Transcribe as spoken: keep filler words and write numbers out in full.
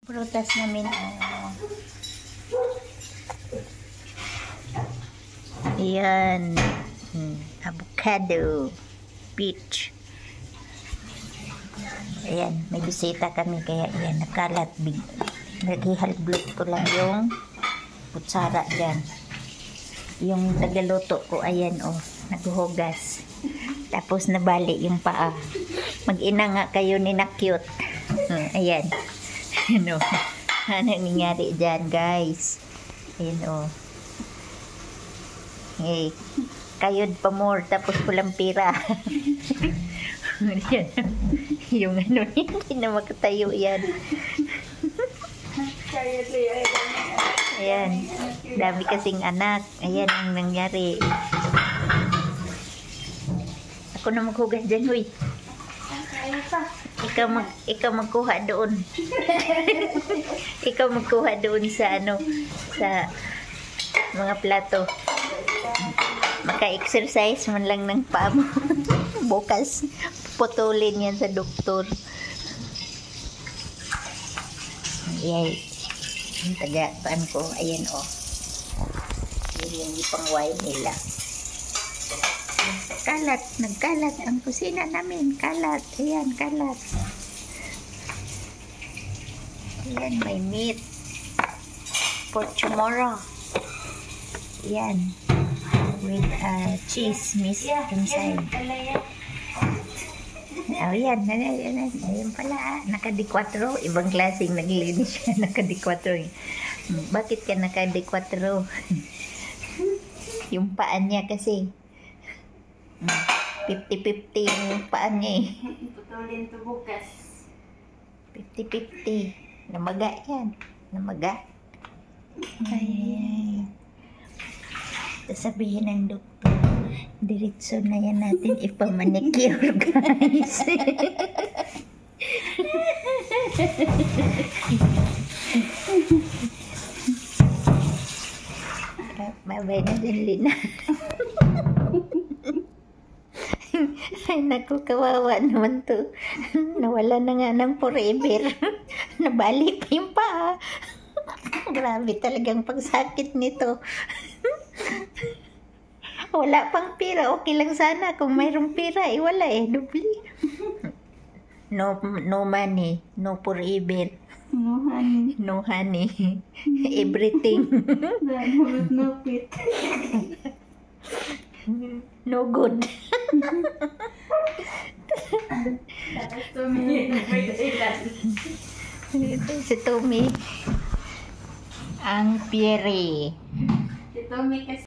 Prutas namin. Oh. Ayan. Hmm. Avocado. Peach. Ayan. May bisita kami kaya ayan. Nakalat. Naghihalblot ko lang yung kutsara dyan. Yung tagaluto ko. Ayan oh. Naghuhugas. Tapos nabali yung paa. Mag-ina nga kayo ni na cute. Hmm. Ayan. Ano, ano nangyari dyan, guys? Ayan, oh. Hey, kayod pa more, tapos pulang pira. Yung ano, hindi na makatayo yan. Ayan, dami kasing anak. Ayan ang nangyari. Ako na maghugas dyan, huy. Ikaw mag ikaw magkuha doon. Ikaw magkuha doon sa ano sa mga plato. Maka-exercise man lang ng paa mo. Bukas putulin yan sa doktor. Yay. Ang taga-paan ko. Ayan o. Oh. Yung ipang wine nila. Kalat, nagkalat ang kusina namin. Kalat, ayan, kalat. Ayan, may meat for tomorrow. Ayan, with uh, cheese mixed inside. Oh, ayan, ayan, ayan pala. Naka-dequatro, ibang klaseng naglinis siya. Naka-dequatro. Bakit ka naka-dequatro? Yung paan niya kasi. fifty fifty yung paan niya eh. Putulin to bukas. fifty fifty. Namaga yan. Namaga. Ay, ay. Sasabihin ng doktor, diretso na yan natin ipamanicure, guys. Mabay na din, Lina. Ay, naku, kawawa naman to. Nawala na nga ng forever. Nabali pa yung paa. Grabe talagang pagsakit nito. Wala pang pira. Okay lang sana kung mayroong pira. Eh, wala eh. Dubli. No, no money. No forever. No honey. No honey. Everything. No fit. No good. Tapos tumingin na may dahilan. Si Tommy ang Pierre. Si Tommy kasi